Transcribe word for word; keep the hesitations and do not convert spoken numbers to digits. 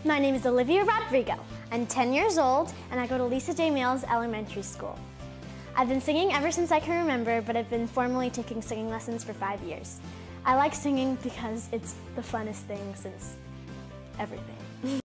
My name is Olivia RoDrIgO. I'm ten years old and I go to Lisa J. Mills Elementary School. I've been singing ever since I can remember, but I've been formally taking singing lessons for five years. I like singing because it's the funnest thing since everything.